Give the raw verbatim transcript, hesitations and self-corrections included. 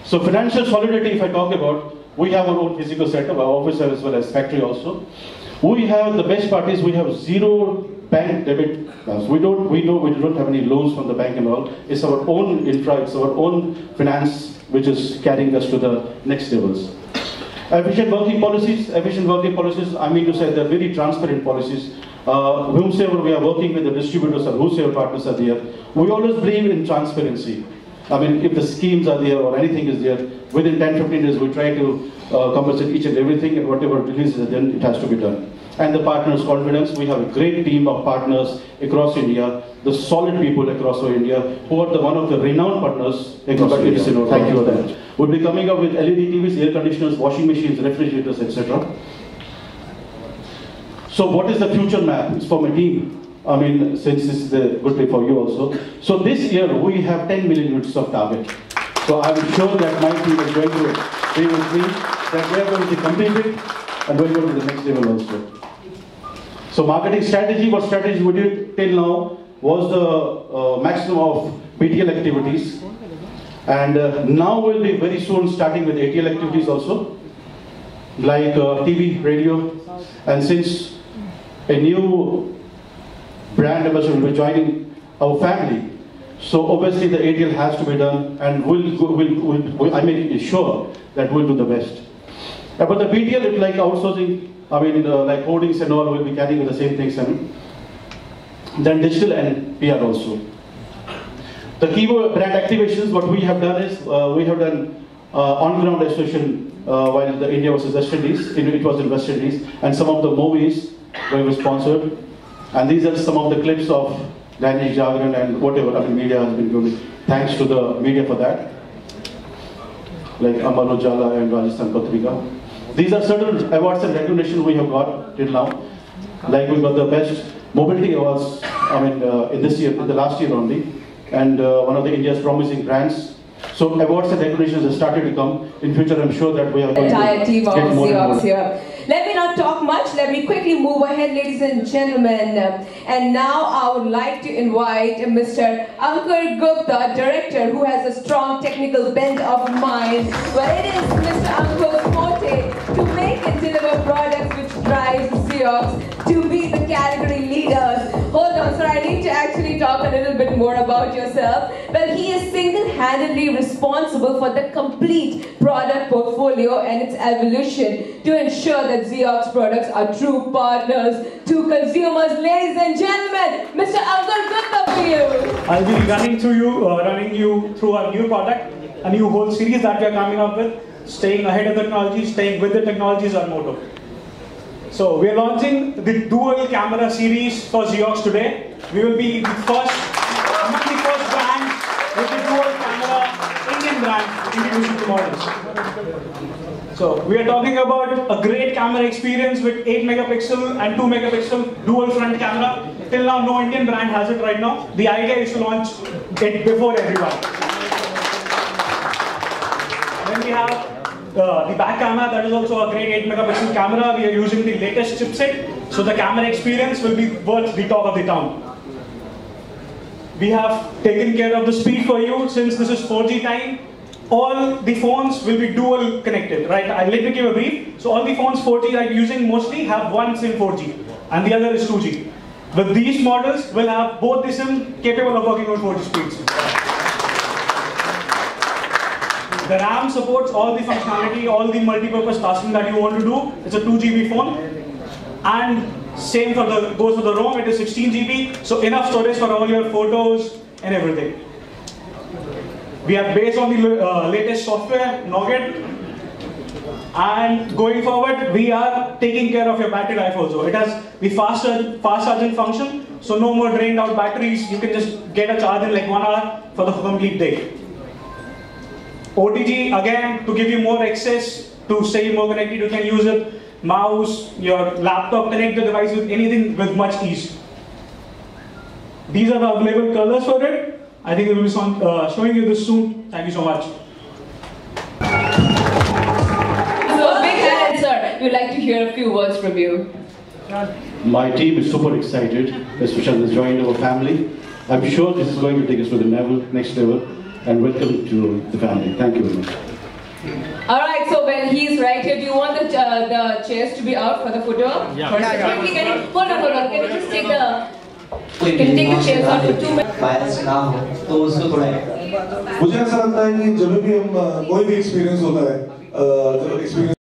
So financial solidity, if I talk about, we have our own physical setup, our office as well as factory also. We have the best part is we have zero bank debit cards. We don't, we don't, we don't have any loans from the bank and all. It's our own infra, it's our own finance which is carrying us to the next levels. Efficient working policies, efficient working policies, I mean to say they're very transparent policies. Uh, whomsoever we are working with, the distributors or whosoever partners are there, we always believe in transparency. I mean, if the schemes are there or anything is there, within ten to fifteen days we try to uh, compensate each and everything, and whatever releases then it has to be done. And the partners' confidence, we have a great team of partners across India, the solid people across India, who are the one of the renowned partners across India. Thank you for that. We'll be coming up with L E D T Vs, air conditioners, washing machines, refrigerators, et cetera. So what is the future map? It's for my team. I mean, since this is a good day for you also. So this year we have ten million units of target. So I'm sure that my team is going to be with me, that we are going to complete it and we'll go to the next level also. So marketing strategy, what strategy we did till now was the uh, maximum of B T L activities. And uh, now we'll be very soon starting with A T L activities also, like uh, T V, radio, and since a new brand ambassador will be joining our family, so obviously the A T L has to be done, and we'll, we'll, we'll, we'll I make sure that we'll do the best. About the B T L, it's like outsourcing, I mean uh, like holdings and all, we'll be carrying with the same things, and then digital and P R also. The keyword brand activations, what we have done is, uh, we have done uh, on-ground association uh, while the India versus West Indies, it, it was in West Indies, and some of the movies were sponsored. And these are some of the clips of Dainik Jagran and whatever, I mean, media has been doing. Thanks to the media for that. Like Amar Ujala and Rajasthan Patrika. These are certain awards and recognition we have got till now. Like we got the best mobility awards, I mean, uh, in this year, in the last year only. And uh, one of the India's promising brands. So awards and recognitions have started to come. In future, I'm sure that we are going entire to team of get more and more. Here. Let me not talk much. Let me quickly move ahead, ladies and gentlemen. And now I would like to invite Mister Ankur Gupta, director, who has a strong technical bent of mind. Well, it is Mister Ankur's forte to make and deliver products which drives Xerox to be the category leaders. Hold on, sir. I need to actually talk a little bit more about yourself. Well, he is single-handedly responsible for the complete product portfolio and its evolution to ensure that Xerox products are true partners to consumers. Ladies and gentlemen, Mister Ankur Gupta for you. I'll be running through you, uh, running you through our new product, a new whole series that we are coming up with. Staying ahead of the technology, staying with the technology is our motto. So we are launching the dual camera series for Xerox today. We will be the first, among the first brands with the dual camera Indian brand introducing the models. So we are talking about a great camera experience with eight megapixel and two megapixel dual front camera. Till now, no Indian brand has it right now. The idea is to launch it before everyone. Then we have Uh, the back camera, that is also a great eight megapixel camera. We are using the latest chipset, so the camera experience will be worth the talk of the town. We have taken care of the speed for you since this is four G time. All the phones will be dual connected, right? I'll let me give a brief. So all the phones four G that you're using mostly have one SIM four G and the other is two G. But these models will have both the SIM capable of working on four G speeds. The RAM supports all the functionality, all the multi-purpose tasking that you want to do. It's a two G B phone. And same for the goes for the ROM, it is sixteen G B. So enough storage for all your photos and everything. We are based on the uh, latest software, Nougat. And going forward, we are taking care of your battery life also. It has the fast, fast charging function. So no more drained out batteries. You can just get a charge in like one hour for the complete day. O T G, again, to give you more access, to stay more connected, you can use it, mouse, your laptop, connect the device with anything with much ease. These are the available colors for it. I think we will be uh, showing you this soon. Thank you so much. So big hand, sir. We'd like to hear a few words from you. My team is super excited, especially has joined our family. I'm sure this is going to take us to the level, next level. And welcome to the family. Thank you very much. All right, so when he's right here, do you want the uh, the chairs to be out for the photo? Yeah. First, quickly, can you hold on, hold on? Can you just take the can you take the chairs out for two minutes? बायस ना हो तो उसको थोड़ा मुझे ऐसा लगता है कि जब भी हम कोई भी एक्सपीरियंस होता है जब एक्सपीरियंस